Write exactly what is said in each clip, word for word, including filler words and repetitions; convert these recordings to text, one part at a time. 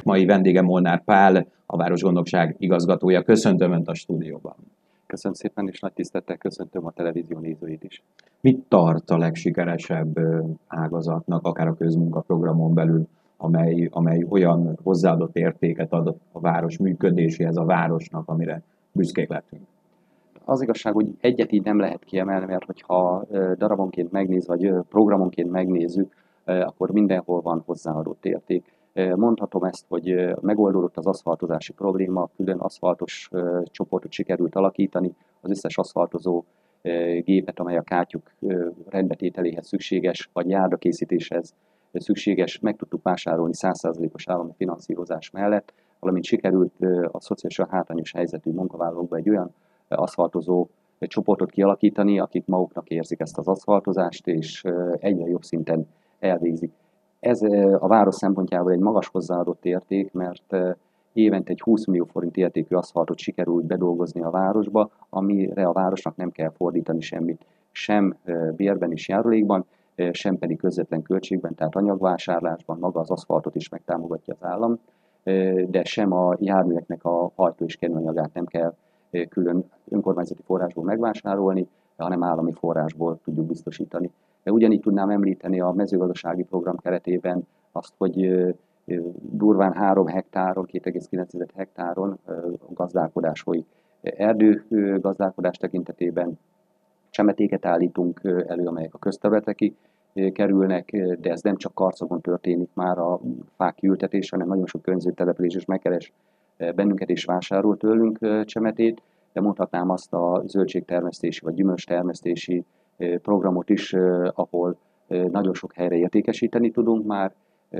mai vendége Molnár Pál, a Városgondnokság igazgatója. Köszöntöm Önt a stúdióban. Köszönöm szépen, és nagy tisztelettel köszöntöm a televízió nézőit is. Mit tart a legsikeresebb ágazatnak, akár a közmunkaprogramon belül, amely, amely olyan hozzáadott értéket ad a város működéséhez, a városnak, amire büszkék lettünk? Az igazság, hogy egyet így nem lehet kiemelni, mert hogyha darabonként megnéz, vagy programonként megnézzük, akkor mindenhol van hozzáadott érték. Mondhatom ezt, hogy megoldódott az aszfaltozási probléma, külön aszfaltos csoportot sikerült alakítani, az összes aszfaltozó gépet, amely a kátyuk rendbetételéhez szükséges, vagy járdakészítéshez szükséges, meg tudtuk vásárolni száz százalékos állami finanszírozás mellett, valamint sikerült a szociálisan hátrányos helyzetű munkavállalókba egy olyan aszfaltozó csoportot kialakítani, akik maguknak érzik ezt az aszfaltozást, és egyre jobb szinten elvégzik. Ez a város szempontjából egy magas hozzáadott érték, mert évente egy húsz millió forint értékű aszfaltot sikerült bedolgozni a városba, amire a városnak nem kell fordítani semmit, sem bérben és járulékban, sem pedig közvetlen költségben, tehát anyagvásárlásban maga az aszfaltot is megtámogatja az állam, de sem a járműveknek a hajtó és kenőanyagát nem kell külön önkormányzati forrásból megvásárolni, hanem állami forrásból tudjuk biztosítani. De ugyanígy tudnám említeni a mezőgazdasági program keretében azt, hogy durván három hektáron, két egész kilenc hektáron gazdálkodás folyik. Erdőgazdálkodás tekintetében csemetéket állítunk elő, amelyek a közterületekig kerülnek, de ez nem csak Karcagon történik már a fák kiültetése, hanem nagyon sok környező település is megkeres bennünket és vásárol tőlünk csemetét, de mondhatnám azt a zöldségtermesztési vagy gyümölcstermesztési programot is, ahol nagyon sok helyre értékesíteni tudunk már.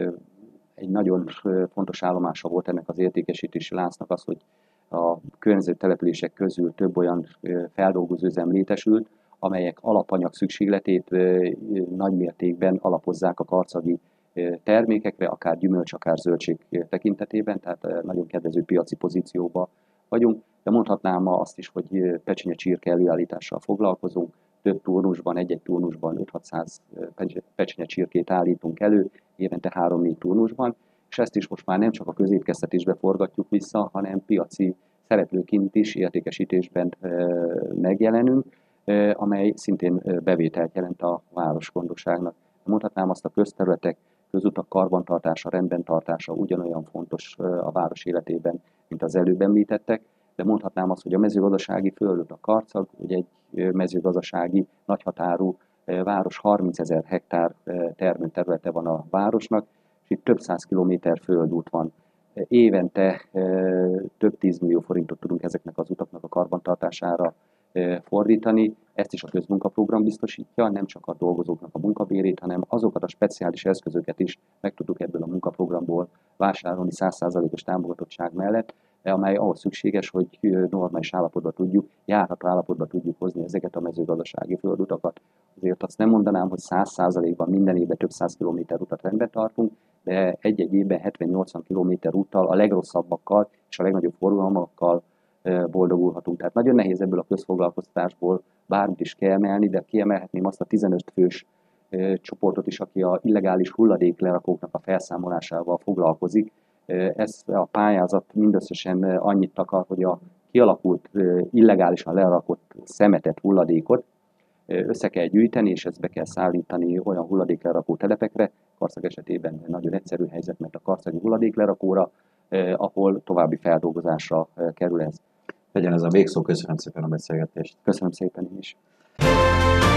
Egy nagyon fontos állomása volt ennek az értékesítési láncnak az, hogy a környező települések közül több olyan feldolgozóüzem létesült, amelyek alapanyag szükségletét nagy mértékben alapozzák a karcagi termékekre, akár gyümölcs, akár zöldség tekintetében, tehát nagyon kedvező piaci pozícióban vagyunk. De mondhatnám azt is, hogy pecsenye csirke előállítással foglalkozunk, több turnusban, egy-egy turnusban öt-hatszáz pecsenye csirkét állítunk elő, évente három-négy turnusban, és ezt is most már nem csak a közétkeztetésbe forgatjuk vissza, hanem piaci szereplőként is értékesítésben megjelenünk, amely szintén bevételt jelent a városgondnokságnak. Mondhatnám azt, a közterületek, közutak karbantartása, rendben tartása ugyanolyan fontos a város életében, mint az előbb említettek, de mondhatnám azt, hogy a mezőgazdasági földön a Karcag, ugye egy mezőgazdasági nagyhatárú város, harmincezer hektár termőterülete van a városnak, és itt több száz kilométer földút van. Évente több tízmillió forintot tudunk ezeknek az utaknak a karbantartására fordítani. Ezt is a közmunkaprogram biztosítja, nem csak a dolgozóknak a munkabérét, hanem azokat a speciális eszközöket is meg tudjuk ebből a munkaprogramból vásárolni száz százalékos támogatottság mellett, amely ahhoz szükséges, hogy normális állapotba tudjuk, járható állapotba tudjuk hozni ezeket a mezőgazdasági földutakat. Azért azt nem mondanám, hogy száz százalékban minden évben több száz kilométer utat rendbe tartunk, de egy-egy évben hetven-nyolcvan kilométer úttal, a legrosszabbakkal és a legnagyobb forgalmakkal boldogulhatunk. Tehát nagyon nehéz ebből a közfoglalkoztatásból bármit is kiemelni, de kiemelhetném azt a tizenöt fős csoportot is, aki a illegális hulladéklerakóknak a felszámolásával foglalkozik. Ez a pályázat mindösszesen annyit takar, hogy a kialakult illegálisan lerakott szemetet, hulladékot össze kell gyűjteni, és ezt be kell szállítani olyan hulladéklerakó telepekre. Karcag esetében nagyon egyszerű helyzet, mert a karcagi hulladéklerakóra, ahol további feldolgozásra kerül ez. Legyen ez a végszó, köszönöm szépen a beszélgetést. Köszönöm szépen én is.